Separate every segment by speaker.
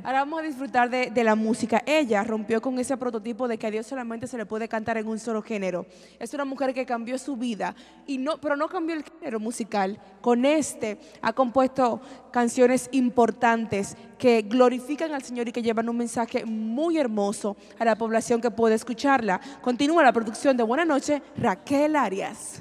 Speaker 1: Ahora vamos a disfrutar de la música. Ella rompió con ese prototipo de que a Dios solamente se le puede cantar en un solo género. Es una mujer que cambió su vida, pero no cambió el género musical. Con este ha compuesto canciones importantes que glorifican al Señor y que llevan un mensaje muy hermoso a la población que puede escucharla. Continúa la producción de Buenas noches, Raquel Arias.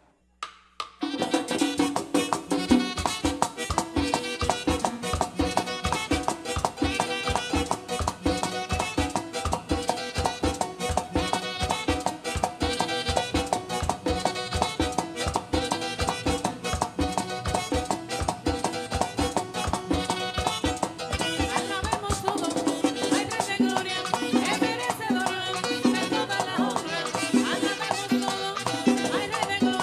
Speaker 2: Alabemos todo, hay Rey de gloria, es merecedor de toda la honra. Alabemos todo, hay Rey de gloria.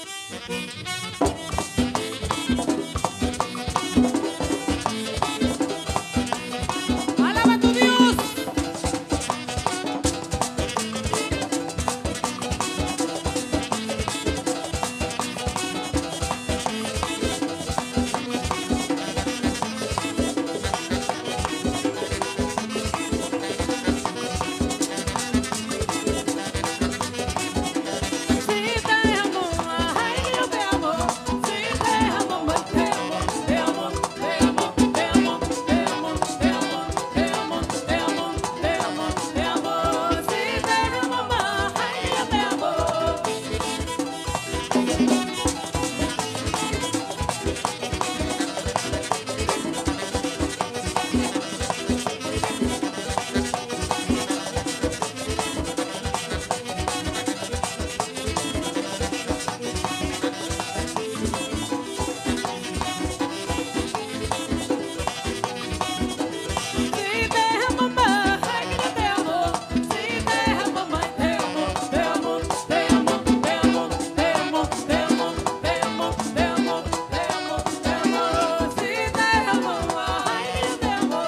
Speaker 2: Alaba a tu Dios. Si te amo, ay, yo te amo. Si te amo, te amo, te amo, te amo, te amo, te amo, te amo, te amo, te amo, te amo, te amo. Si te amo, ay, yo te amo. Si te amo más, ay, yo te amo. Si te amo más, te amo, te amo, te amo, te amo, te amo, te amo, te amo, te amo, te amo, te amo. Si te amo más, ay, yo te amo.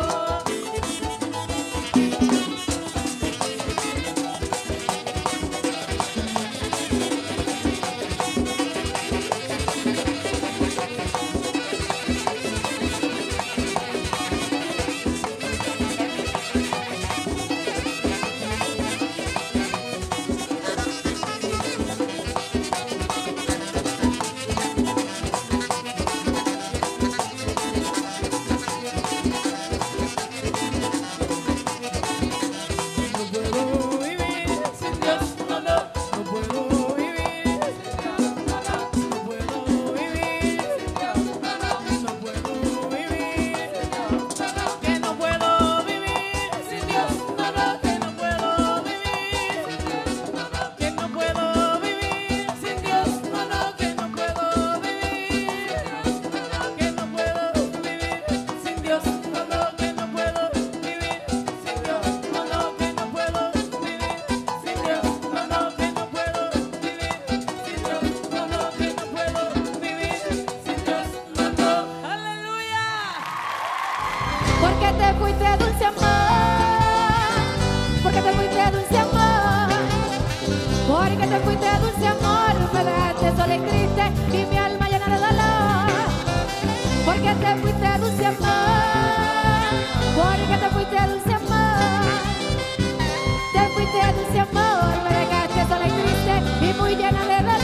Speaker 2: No puedo vivir sin Dios, no, no. No puedo vivir sin Dios, no, no. No puedo vivir sin Dios, no, no. No puedo vivir sin Dios, no, no. Que no puedo vivir sin Dios, no, no. Que no puedo vivir sin Dios, no, no. Que no puedo vivir sin Dios, no, no. Que no puedo vivir, que no puedo vivir sin Dios, no, no. Que no puedo vivir sin Dios, no, no. Que no puedo vivir sin Dios, no, no. Que no puedo vivir sin Dios, no, no. Que no puedo vivir sin Dios, no, no. Aleluya.
Speaker 3: Porque te fuiste dulce amor, porque te fuiste dulce amor, porque te fuiste dulce amor, me dejaste sola y triste y mi alma llena de dolor. Porque te fuiste dulce amor, porque te fuiste dulce amor, te fuiste dulce amor, me dejaste sola y triste y muy llena de dolor.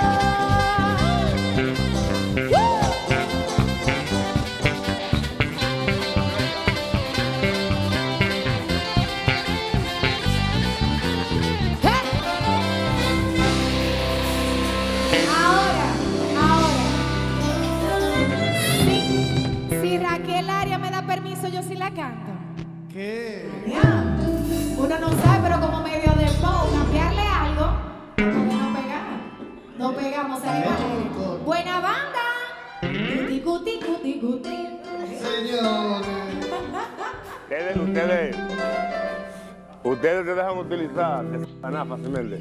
Speaker 3: Si Raquel Aria me da permiso, yo sí la canto.
Speaker 4: ¿Qué?
Speaker 3: Ya. Uno no sabe, pero como medio de flow, cambiarle algo, puede no pegar. No pegamos animales. Buena banda. Cuti, cuti, cuti, cuti.
Speaker 4: Señores.
Speaker 5: Ustedes se dejan utilizar de Satanás fácilmente.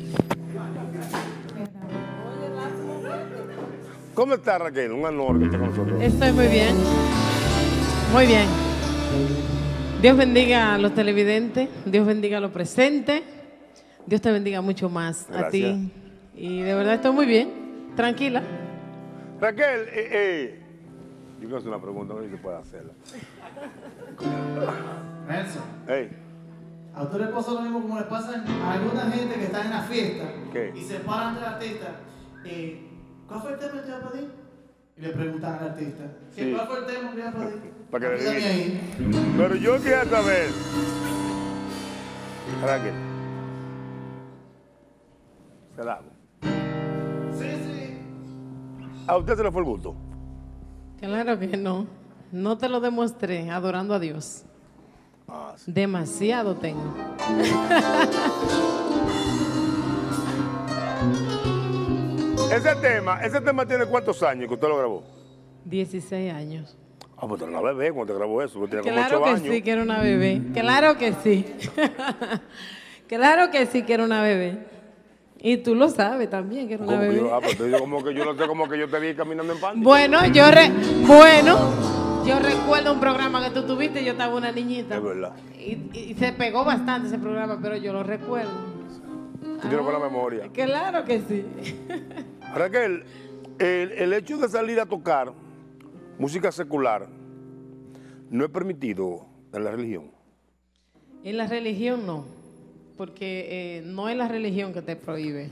Speaker 5: ¿Cómo está Raquel? Un honor que esté con nosotros.
Speaker 6: Estoy muy bien. Muy bien. Dios bendiga a los televidentes, Dios bendiga a los presentes, Dios te bendiga mucho más a
Speaker 5: Gracias.
Speaker 6: ti. Y de verdad estoy muy bien, tranquila.
Speaker 5: Raquel, yo quiero hacer una pregunta, no sé si puede hacerla.
Speaker 4: Nelson,
Speaker 5: Hey,
Speaker 4: ¿a usted le pasa lo mismo como le pasa a alguna gente que está en la fiesta
Speaker 5: ¿Qué?
Speaker 4: y se paran del artista? ¿Cuál fue el tema que te iba a pedir? Y le preguntan al artista,
Speaker 5: Sí.
Speaker 4: ¿cuál fue el tema que le iba a pedir?
Speaker 5: Para que le
Speaker 4: Ayúdame
Speaker 5: diga.
Speaker 4: ahí.
Speaker 5: Pero yo quiero saber, Raquel, se la hago.
Speaker 4: Sí, sí.
Speaker 5: ¿A usted se le fue el gusto?
Speaker 6: Claro que no, no te lo demostré adorando a Dios.
Speaker 5: Ah, sí.
Speaker 6: Demasiado tengo.
Speaker 5: Ese tema tiene ¿cuántos años que usted lo grabó?
Speaker 6: 16 años.
Speaker 5: Ah, pues era una bebé cuando te grabó eso, porque tenía
Speaker 6: Claro
Speaker 5: como 8
Speaker 6: que
Speaker 5: años.
Speaker 6: sí, que era una bebé. Claro que sí. Claro que sí, que era una bebé. Y tú lo sabes también, que era una
Speaker 5: Como que
Speaker 6: bebé.
Speaker 5: pues te digo como que yo no sé, como que yo te vi caminando en panty.
Speaker 6: Bueno, yo recuerdo un programa que tú tuviste, yo estaba una niñita.
Speaker 5: Es verdad.
Speaker 6: Y se pegó bastante ese programa, pero yo lo recuerdo.
Speaker 5: Tú tienes buena memoria.
Speaker 6: Claro que sí.
Speaker 5: Raquel, el hecho de salir a tocar música secular no es permitido en la religión.
Speaker 6: En la religión no, porque no es la religión que te prohíbe.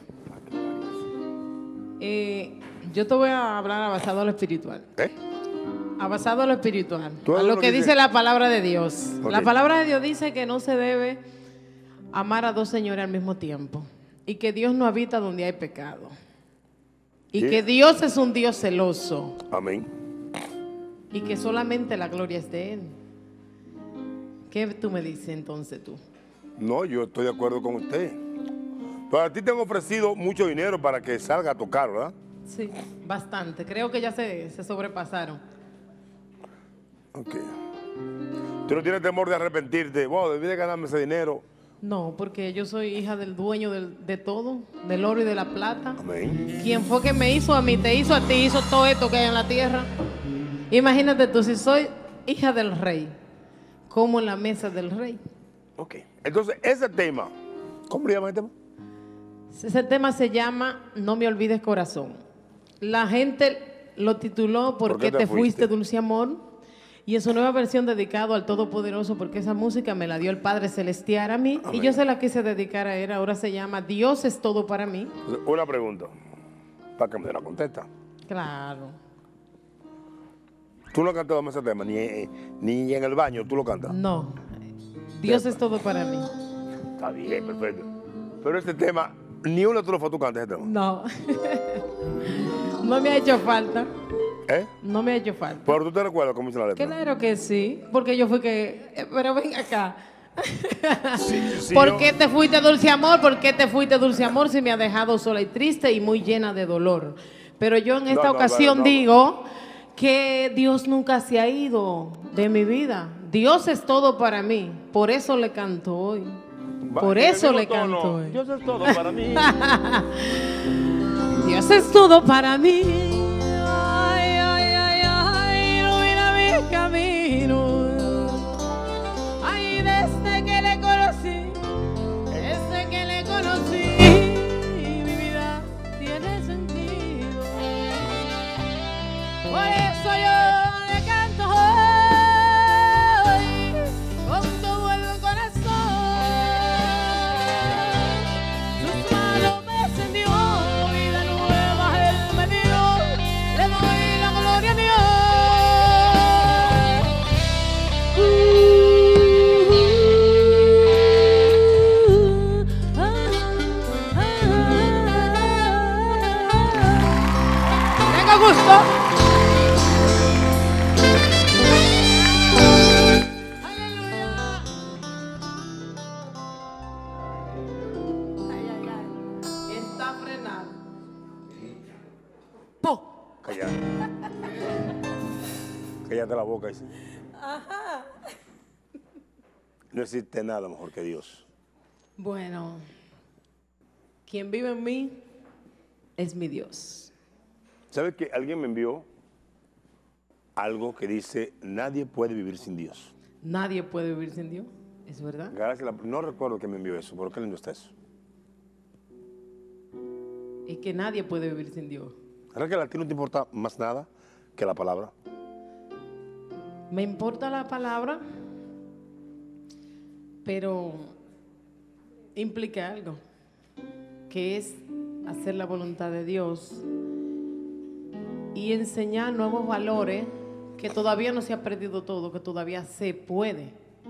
Speaker 6: Yo te voy a hablar basado a lo espiritual.
Speaker 5: ¿Eh?
Speaker 6: Basado a lo espiritual,
Speaker 5: Tú
Speaker 6: a
Speaker 5: eres
Speaker 6: lo
Speaker 5: lo
Speaker 6: que
Speaker 5: que
Speaker 6: dice
Speaker 5: dice-
Speaker 6: la palabra de Dios.
Speaker 5: Ok.
Speaker 6: La palabra de Dios dice que no se debe amar a dos señores al mismo tiempo y que Dios no habita donde hay pecado y
Speaker 5: Yeah.
Speaker 6: que Dios es un Dios celoso
Speaker 5: Amén.
Speaker 6: y que solamente la gloria es de Él. ¿Qué tú me dices entonces tú?
Speaker 5: No, yo estoy de acuerdo con usted. Pero a ti te han ofrecido mucho dinero para que salga a tocar, ¿verdad?
Speaker 6: Sí, bastante. Creo que ya se sobrepasaron.
Speaker 5: Ok. Tú no tienes temor de arrepentirte. Wow, debí de ganarme ese dinero.
Speaker 6: No, porque yo soy hija del dueño de todo, del oro y de la plata.
Speaker 5: Amén.
Speaker 6: ¿Quién fue que me hizo a mí? Te hizo a ti, hizo todo esto que hay en la tierra. Imagínate tú, si soy hija del rey, como en la mesa del rey.
Speaker 5: Ok. Entonces, ese tema, ¿cómo le llaman el tema?
Speaker 6: Ese tema se llama No me olvides corazón. La gente lo tituló ¿Por qué te fuiste, dulce amor? Y en su nueva versión dedicado al Todopoderoso, porque esa música me la dio el Padre Celestial a mí.
Speaker 5: Amén.
Speaker 6: Y yo se la quise dedicar a él. Ahora se llama Dios es todo para mí.
Speaker 5: Entonces, una pregunta, para que me la contesta.
Speaker 6: Claro.
Speaker 5: Tú no has cantado ese tema, ni en el baño tú lo cantas.
Speaker 6: No. Dios es todo para mí.
Speaker 5: Está bien, perfecto. Pero este tema, ni una trofa tú cantas ese tema.
Speaker 6: No. No me ha hecho falta.
Speaker 5: ¿Eh?
Speaker 6: No me ha hecho falta.
Speaker 5: Pero tú te recuerdas cómo dice la letra.
Speaker 6: Claro que sí, porque yo fui que... Pero ven acá.
Speaker 5: Sí,
Speaker 6: ¿Por
Speaker 5: yo-
Speaker 6: qué te fuiste, dulce amor? ¿Por qué te fuiste, dulce amor? Si me ha dejado sola y triste y muy llena de dolor. Pero yo en esta
Speaker 5: no,
Speaker 6: ocasión
Speaker 5: no.
Speaker 6: digo que Dios nunca se ha ido de mi vida. Dios es todo para mí. Por eso le canto hoy.
Speaker 5: Va,
Speaker 6: Por
Speaker 5: en el
Speaker 6: eso
Speaker 5: mismo
Speaker 6: le
Speaker 5: tono.
Speaker 6: canto hoy.
Speaker 5: Dios es todo para mí.
Speaker 6: Dios es todo para mí. Ay, ay, ay, ay, ilumina mi camino. Ay, desde que le conocí, mi vida tiene sentido. Por eso yo le canto hoy con todo el corazón. Sus manos me encendió, vida nueva él me dio. Le doy la gloria a Dios. Tenga gusto. Aleluya. Ay, ay, ay. Está frenado. ¡Po!
Speaker 5: Cállate. Cállate la boca. Dice. No existe nada mejor que Dios.
Speaker 6: Bueno, quien vive en mí es mi Dios.
Speaker 5: ¿Sabes que alguien me envió algo que dice, nadie puede vivir sin Dios?
Speaker 6: Nadie puede vivir sin Dios, ¿es verdad?
Speaker 5: Gracias, no recuerdo que me envió eso, pero qué lindo está eso.
Speaker 6: Es que nadie puede vivir sin Dios.
Speaker 5: ¿Verdad que a ti no te importa más nada que la palabra?
Speaker 6: Me importa la palabra, pero implica algo, que es hacer la voluntad de Dios y enseñar nuevos valores, que todavía no se ha perdido todo, que todavía se puede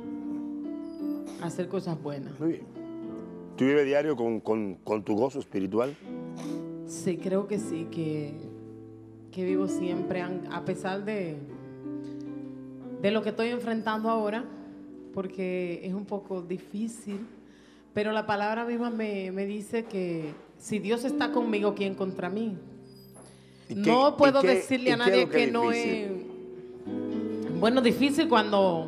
Speaker 6: hacer cosas buenas.
Speaker 5: Muy bien. ¿Tú vives diario con tu gozo espiritual?
Speaker 6: Sí, creo que sí, que vivo siempre, a pesar de lo que estoy enfrentando ahora, porque es un poco difícil, pero la palabra misma me dice que si Dios está conmigo, ¿quién contra mí?
Speaker 5: ¿Y
Speaker 6: No puedo
Speaker 5: qué-
Speaker 6: decirle a
Speaker 5: y qué es
Speaker 6: nadie
Speaker 5: lo
Speaker 6: que
Speaker 5: es
Speaker 6: no
Speaker 5: difícil?
Speaker 6: es... Bueno, difícil cuando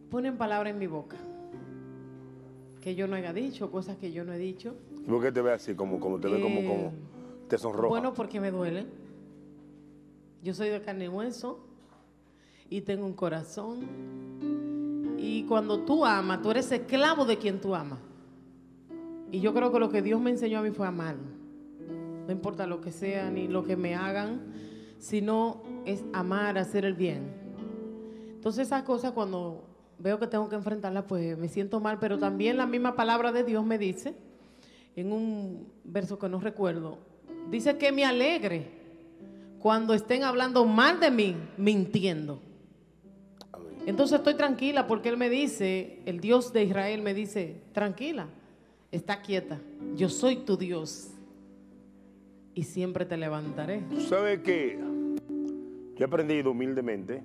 Speaker 6: ponen palabras en mi boca que yo no haya dicho, cosas que yo no he dicho.
Speaker 5: ¿Y por qué te ve así? Como te ve como te sonroja.
Speaker 6: Bueno, porque me duele. Yo soy de carne y hueso y tengo un corazón. Y cuando tú amas, tú eres esclavo de quien tú amas. Y yo creo que lo que Dios me enseñó a mí fue amar. No importa lo que sea ni lo que me hagan, sino es amar, hacer el bien. Entonces esas cosas cuando veo que tengo que enfrentarlas, pues me siento mal, pero también la misma palabra de Dios me dice, en un verso que no recuerdo, dice que me alegre cuando estén hablando mal de mí, mintiendo. Entonces estoy tranquila porque Él me dice, el Dios de Israel me dice, tranquila, está quieta, yo soy tu Dios y siempre te levantaré.
Speaker 5: Tú sabes que yo he aprendido humildemente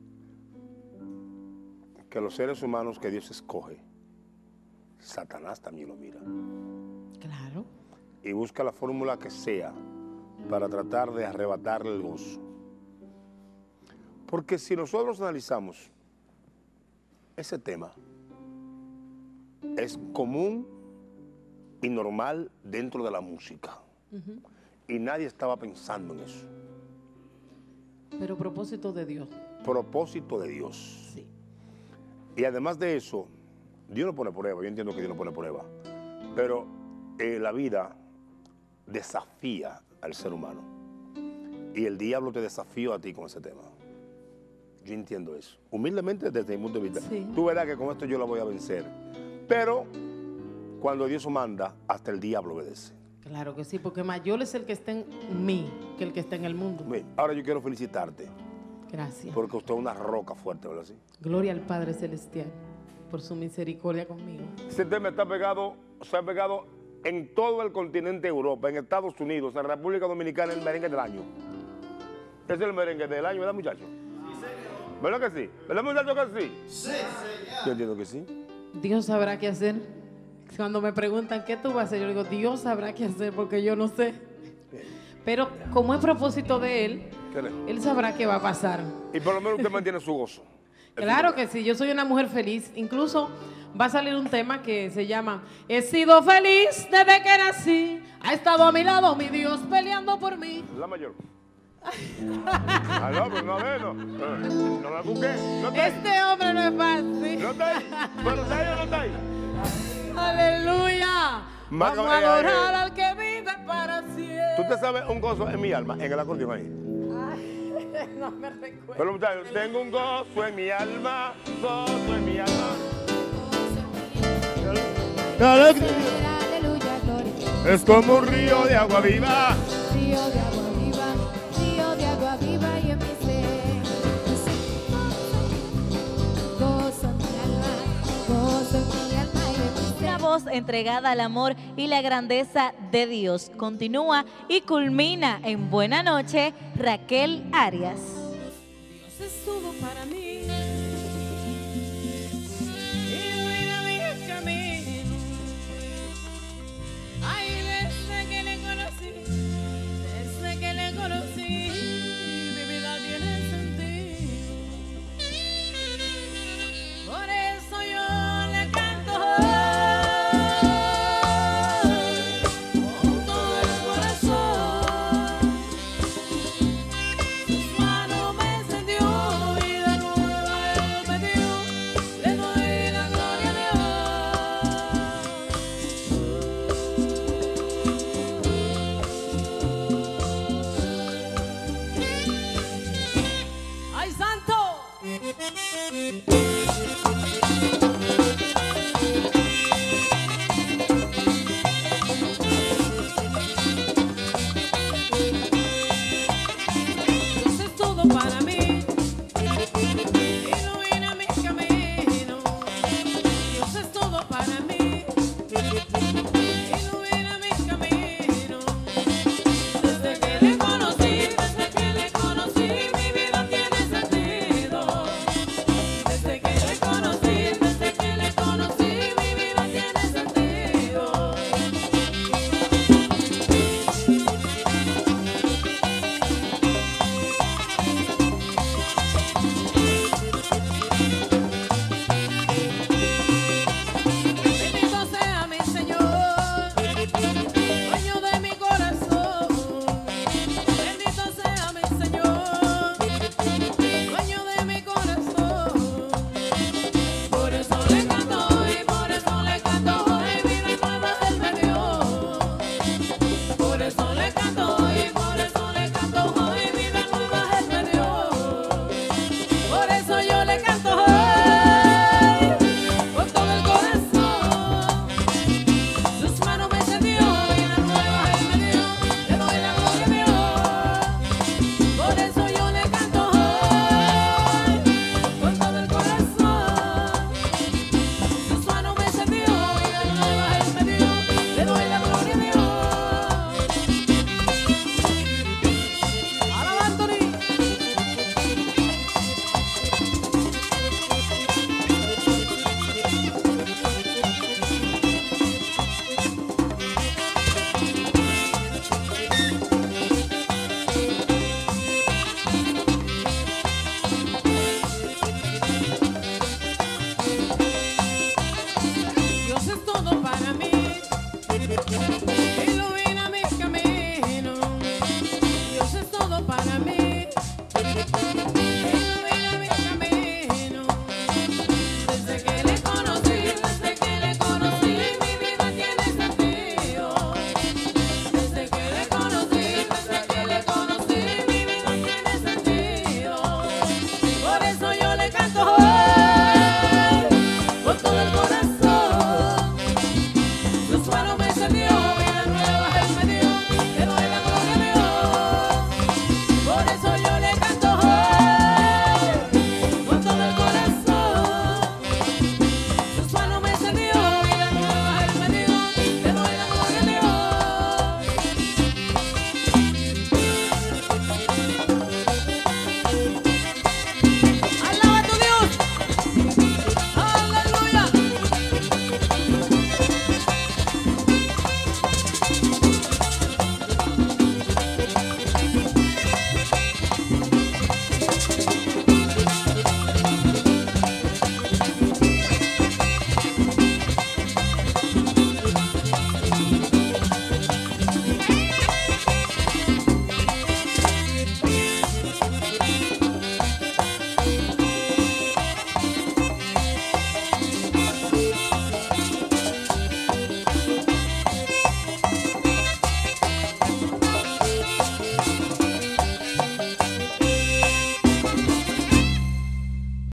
Speaker 5: que los seres humanos que Dios escoge, Satanás también lo mira.
Speaker 6: Claro.
Speaker 5: Y busca la fórmula que sea para tratar de arrebatarle el gozo. Porque si nosotros analizamos ese tema, es común y normal dentro de la música. Y nadie estaba pensando en eso.
Speaker 6: Pero propósito de Dios.
Speaker 5: Propósito de Dios.
Speaker 6: Sí.
Speaker 5: Y además de eso, Dios no pone prueba. Yo entiendo que Dios no pone prueba. Pero la vida desafía al ser humano. Y el diablo te desafió a ti con ese tema. Yo entiendo eso. Humildemente desde mi punto de vista.
Speaker 6: Sí.
Speaker 5: Tú verás que con esto yo la voy a vencer. Pero cuando Dios manda, hasta el diablo obedece.
Speaker 6: Claro que sí, porque mayor es el que está en mí que el que está en el mundo.
Speaker 5: Bien, ahora yo quiero felicitarte.
Speaker 6: Gracias.
Speaker 5: Porque usted es una roca fuerte, ¿verdad? ¿Sí?
Speaker 6: Gloria al Padre Celestial por su misericordia conmigo.
Speaker 5: Ese tema está pegado, se ha pegado en todo el continente de Europa, en Estados Unidos, en República Dominicana, el merengue del año. Es el merengue del año, ¿verdad, muchachos? ¿Verdad que sí? ¿Verdad, muchachos, que sí? Sí, señor. Yo entiendo que sí.
Speaker 6: Dios sabrá qué hacer. Cuando me preguntan qué tú vas a hacer, yo digo, Dios sabrá qué hacer porque yo no sé. Pero como es propósito de Él, Él sabrá qué va a pasar.
Speaker 5: Y por lo menos usted mantiene su gozo.
Speaker 6: Claro que sí, yo soy una mujer feliz. Incluso va a salir un tema que se llama He sido feliz desde que nací. Ha estado a mi lado mi Dios peleando por mí.
Speaker 5: La mayor. Ah, no, pues no, no la busqué. No está ahí.
Speaker 6: Este hombre no es fácil.
Speaker 5: No está ahí. Bueno, ¿está ahí o no está ahí?
Speaker 6: Aleluya.
Speaker 5: Más
Speaker 6: Vamos
Speaker 5: que-
Speaker 6: a adorar al que vive para siempre.
Speaker 5: Tú te sabes un gozo en mi alma, en el acordeón ahí.
Speaker 6: No me recuerdo.
Speaker 5: Pero muchachos, tengo un gozo en mi alma, gozo en mi alma.
Speaker 3: Aleluya, gloria.
Speaker 5: Es como un río de agua viva.
Speaker 3: Río de agua viva, río de agua viva y en mi ser. Gozo en mi alma, gozo en mi alma y en mi ser.
Speaker 7: Una voz entregada al amor y la grandeza de Dios. Continúa y culmina en Buena Noche, Raquel Arias.
Speaker 3: Dios es tu